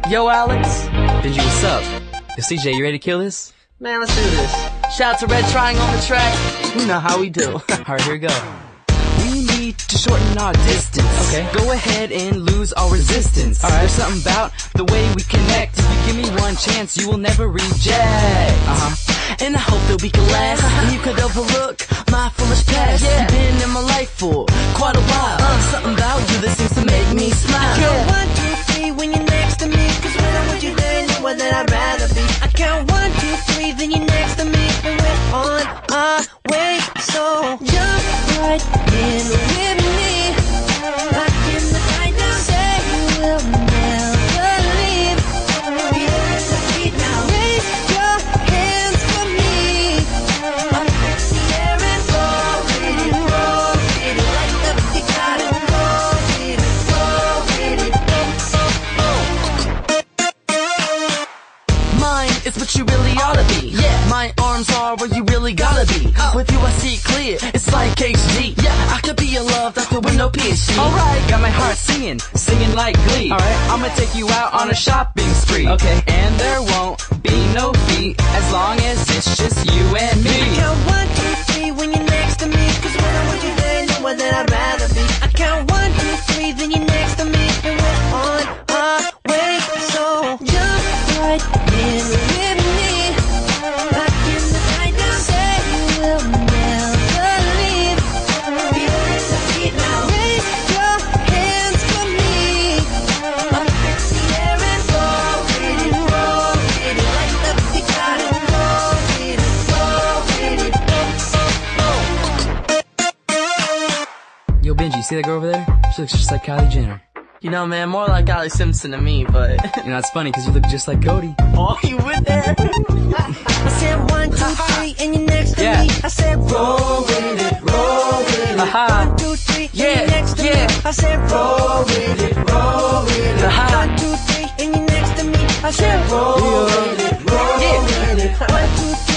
Yo, Alex. Benji, what's up? Yo, CJ, you ready to kill this? Man, let's do this. Shout out to Red Triangle on the track. You know how we do. Alright, here we go. We need to shorten our distance. Okay. Go ahead and lose our resistance. Alright. There's something about the way we connect. If you give me one chance, you will never reject. And I hope that we can last. And you could overlook my foolish past. You've been in my life for quite a while. Something about you that seems to make me smile. I count 1, 2, 3 when you're next to me. Cause when I'm with you, there ain't nowhere that I'd rather be. I count 1, 2, 3, then you're next to me. And we're on our way. So jump right in with me. Lock in the night now. Say you will never leave. Feel the beat now. Raise your hands for me. Up in the air and roll with it, roll with it. Like the you gotta roll with it, roll with it. Mine is what you really ought to be. Yeah, my arms are where you really gotta be. With you I see clear, it's like HD. Yeah, I could be your love doctor with no PhD. Alright, got my heart singing like glee. Alright, I'ma take you out on a shopping spree. Okay, and there won't be no fee as long as it's just you and me. I count 1, 2, 3 when you're next to me. Cause when I'm with you, there ain't nowhere that I'd rather be. I count 1, 2, 3, then you're next to me. And we're on our way. So jump right in with me. Lock in the night now. Say you will never leave. Feel the beat now. Raise your hands for me. Up in the air and roll with it, roll with it. Like the you gotta roll with it, roll with it. Yo, Benji, see that girl over there? She looks just like Kylie Jenner. You know, man, more like Ollie Simpson to me, but You know, it's funny because you look just like Cody. oh, you with there? I said 1, 2, 3, and you're next to Yeah. me. I said roll with it, roll with it. Aha. 1, 2, 3, Yeah, and you're next to yeah. me. I said roll with it, roll with it. Aha. 1, 2, 3, and you're next to me. I said roll with it, roll with it. 1, 2, 3.